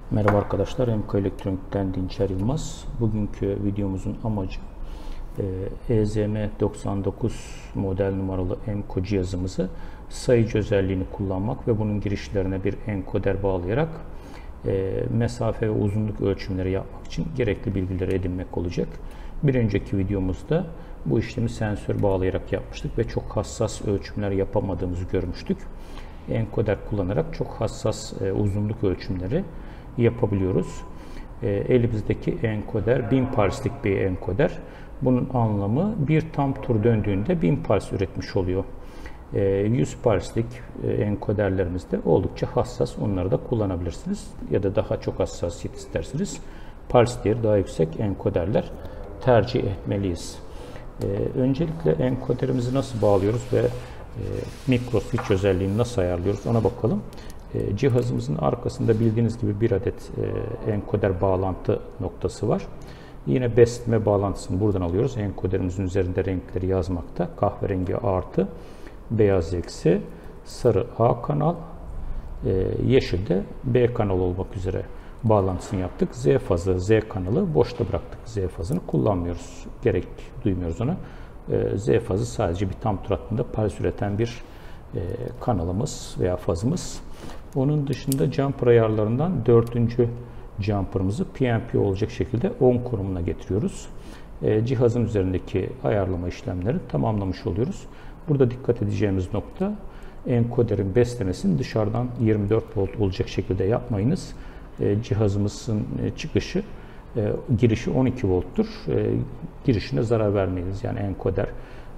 Merhaba arkadaşlar, MK Elektronik'ten Dinçer Yılmaz. Bugünkü videomuzun amacı EZM99 model numaralı ENCO cihazımızı sayıcı özelliğini kullanmak ve bunun girişlerine bir enkoder bağlayarak mesafe ve uzunluk ölçümleri yapmak için gerekli bilgileri edinmek olacak. Bir önceki videomuzda bu işlemi sensör bağlayarak yapmıştık ve çok hassas ölçümler yapamadığımızı görmüştük. Enkoder kullanarak çok hassas uzunluk ölçümleri yapabiliyoruz. Elimizdeki enkoder 1000 puls'lik bir enkoder. Bunun anlamı bir tam tur döndüğünde 1000 puls üretmiş oluyor. 100 puls'lik enkoderlerimizde oldukça hassas. Onları da kullanabilirsiniz. Ya da daha çok hassasiyet isterseniz puls değeri daha yüksek enkoderler tercih etmeliyiz. Öncelikle enkoderimizi nasıl bağlıyoruz ve mikro switch özelliğini nasıl ayarlıyoruz ona bakalım. Cihazımızın arkasında bildiğiniz gibi bir adet enkoder bağlantı noktası var. Yine besleme bağlantısını buradan alıyoruz. Enkoderimizin üzerinde renkleri yazmakta. Kahverengi artı, beyaz eksi, sarı A kanal, yeşil de B kanal olmak üzere bağlantısını yaptık. Z fazı, Z kanalı boşta bıraktık. Z fazını kullanmıyoruz. Gerek duymuyoruz ona. Z fazı sadece bir tam tur hattında puls üreten bir kanalımız veya fazımız. Onun dışında jumper ayarlarından 4. jumper'ımızı PNP olacak şekilde on konumuna getiriyoruz. Cihazın üzerindeki ayarlama işlemleri tamamlamış oluyoruz. Burada dikkat edeceğimiz nokta enkoderin beslemesini dışarıdan 24 volt olacak şekilde yapmayınız. Cihazımızın çıkışı girişi 12 volttur. Girişine zarar vermeyiniz. Yani enkoder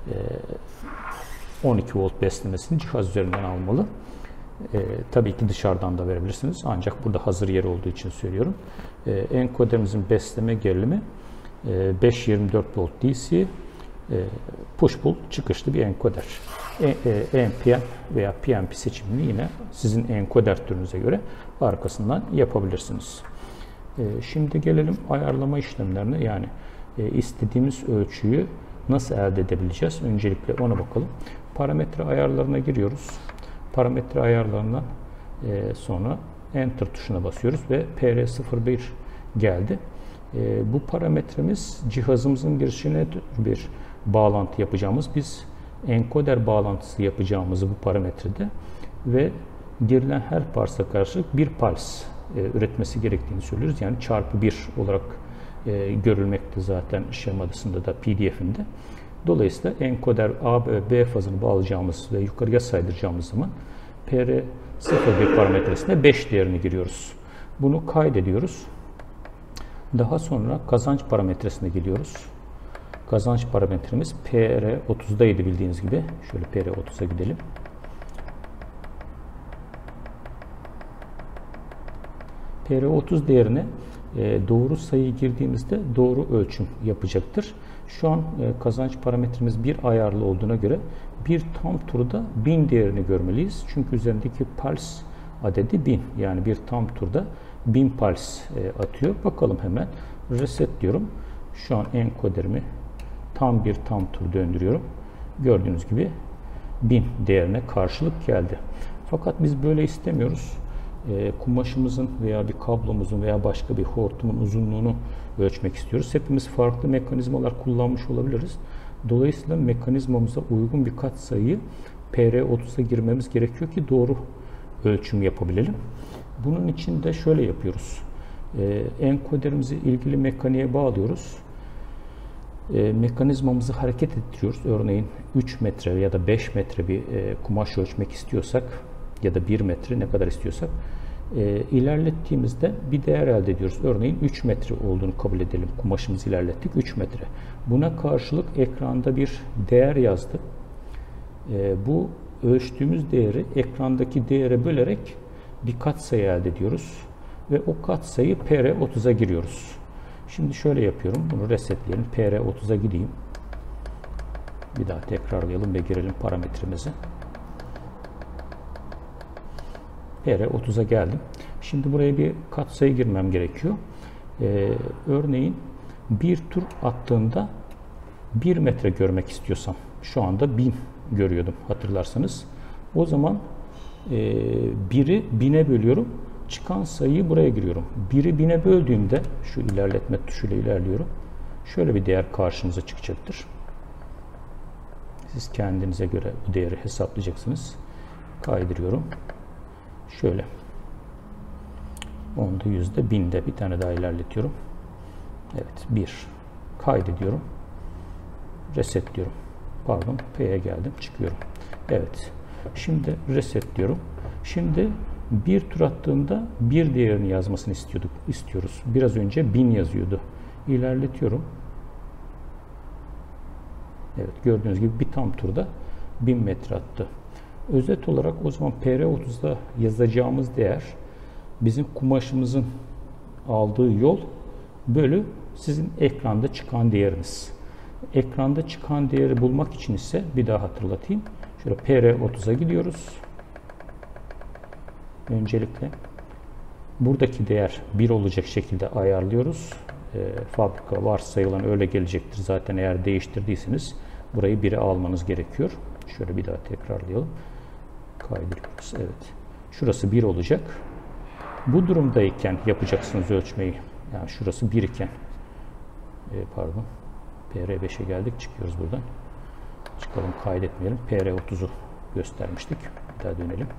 12 volt beslemesini cihaz üzerinden almalı. Tabii ki dışarıdan da verebilirsiniz. Ancak burada hazır yer olduğu için söylüyorum. Enkoderimizin besleme gerilimi 5-24 volt DC push pull çıkışlı bir enkoder. NPN veya PNP seçimini yine sizin enkoder türünüze göre arkasından yapabilirsiniz. Şimdi gelelim ayarlama işlemlerine. Yani istediğimiz ölçüyü nasıl elde edebileceğiz? Öncelikle ona bakalım. Parametre ayarlarına giriyoruz. Parametre ayarlarından sonra Enter tuşuna basıyoruz ve PR01 geldi. Bu parametremiz cihazımızın girişine bir bağlantı yapacağımız, biz enkoder bağlantısı yapacağımızı bu parametrede ve girilen her puls'a karşılık bir puls üretmesi gerektiğini söylüyoruz. Yani çarpı 1 olarak görülmekte zaten şemasında da PDF'inde. Dolayısıyla enkoder A ve B fazını bağlayacağımız ve yukarıya saydıracağımız zaman PR01 parametresine 5 değerini giriyoruz. Bunu kaydediyoruz. Daha sonra kazanç parametresine geliyoruz. Kazanç parametremiz PR30'daydı bildiğiniz gibi. Şöyle PR30'a gidelim. PR30 değerine doğru sayı girdiğimizde doğru ölçüm yapacaktır. Şu an kazanç parametremiz 1 ayarlı olduğuna göre bir tam turda 1000 değerini görmeliyiz. Çünkü üzerindeki puls adedi 1000. Yani bir tam turda 1000 puls atıyor. Bakalım hemen. Reset diyorum. Şu an enkoderimi tam tur döndürüyorum. Gördüğünüz gibi 1000 değerine karşılık geldi. Fakat biz böyle istemiyoruz. Kumaşımızın veya bir kablomuzun veya başka bir hortumun uzunluğunu ölçmek istiyoruz. Hepimiz farklı mekanizmalar kullanmış olabiliriz. Dolayısıyla mekanizmamıza uygun bir katsayıyı PR30'a girmemiz gerekiyor ki doğru ölçüm yapabilelim. Bunun için de şöyle yapıyoruz. Enkoderimizi ilgili mekaniğe bağlıyoruz. Mekanizmamızı hareket ettiriyoruz. Örneğin 3 metre ya da 5 metre bir kumaş ölçmek istiyorsak ya da 1 metre ne kadar istiyorsak ilerlettiğimizde bir değer elde ediyoruz. Örneğin 3 metre olduğunu kabul edelim. Kumaşımızı ilerlettik 3 metre. Buna karşılık ekranda bir değer yazdı. Bu ölçtüğümüz değeri ekrandaki değere bölerek bir katsayı elde ediyoruz. Ve o katsayı PR30'a giriyoruz. Şimdi şöyle yapıyorum. Bunu resetleyelim. PR30'a gideyim. Bir daha tekrarlayalım ve girelim parametremizi. PR30'a geldim. Şimdi buraya bir katsayı girmem gerekiyor. Örneğin bir tur attığımda 1 metre görmek istiyorsam, şu anda 1000 görüyordum hatırlarsanız. O zaman 1'i 1000'e bölüyorum. çıkan sayıyı buraya giriyorum. 1'i 1000'e böldüğümde şu ilerletme tuşuyla ilerliyorum. Şöyle bir değer karşınıza çıkacaktır. Siz kendinize göre bu değeri hesaplayacaksınız. Kaydırıyorum. Şöyle. 10'da, 100'de, 1000'de bir tane daha ilerletiyorum. Evet, 1. Kaydediyorum. Reset diyorum. Pardon, P'ye geldim, çıkıyorum. Evet. Şimdi reset diyorum. Şimdi bir tur attığında bir değerini yazmasını istiyoruz. Biraz önce 1000 yazıyordu. İlerletiyorum. Evet, gördüğünüz gibi bir tam turda 1000 metre attı. Özet olarak o zaman PR30'da yazacağımız değer bizim kumaşımızın aldığı yol bölü sizin ekranda çıkan değeriniz. Ekranda çıkan değeri bulmak için ise bir daha hatırlatayım. Şöyle PR30'a gidiyoruz. Öncelikle buradaki değer 1 olacak şekilde ayarlıyoruz. Fabrika varsayılan öyle gelecektir. Zaten eğer değiştirdiyseniz burayı 1'e almanız gerekiyor. Şöyle bir daha tekrarlayalım. Kaydırıyoruz. Evet. Şurası 1 olacak. Bu durumdayken yapacaksınız ölçmeyi. Yani şurası 1 iken pardon. PR5'e geldik. Çıkıyoruz buradan. Çıkalım, kaydetmeyelim. PR30'u göstermiştik. Bir daha dönelim.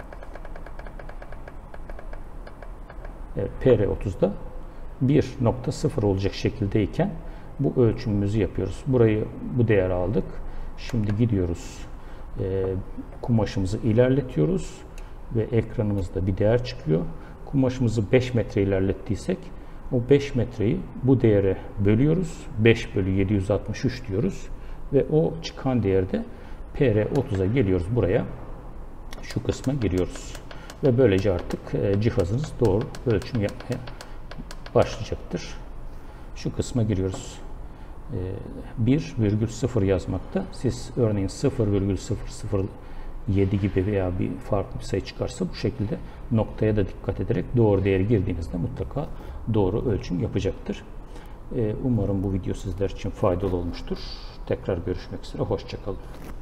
Evet, PR30'da 1.0 olacak şekildeyken bu ölçümümüzü yapıyoruz. Burayı, bu değeri aldık. Şimdi gidiyoruz. Kumaşımızı ilerletiyoruz ve ekranımızda bir değer çıkıyor. Kumaşımızı 5 metre ilerlettiysek o 5 metreyi bu değere bölüyoruz. 5 bölü 763 diyoruz ve o çıkan değerde PR30'a geliyoruz, buraya şu kısma giriyoruz ve böylece artık cihazınız doğru ölçüm yapmaya başlayacaktır. Şu kısma giriyoruz. 1,0 yazmakta. Siz örneğin 0,007 gibi veya bir farklı bir sayı çıkarsa bu şekilde noktaya da dikkat ederek doğru değeri girdiğinizde mutlaka doğru ölçüm yapacaktır. Umarım bu video sizler için faydalı olmuştur. Tekrar görüşmek üzere. Hoşça kalın.